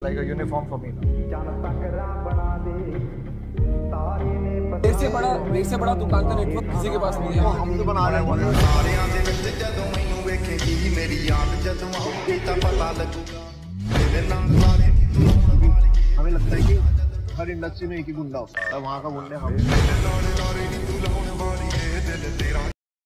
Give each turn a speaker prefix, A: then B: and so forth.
A: like a uniform for me now.
B: देश से बड़ा दुकान का नेटवर्क किसी के पास नहीं है।
C: हम तो बना रहे हैं। हमें लगता है कि हर इंडस्ट्री में एक ही गुंडा होता है, वहाँ का गुंडे हम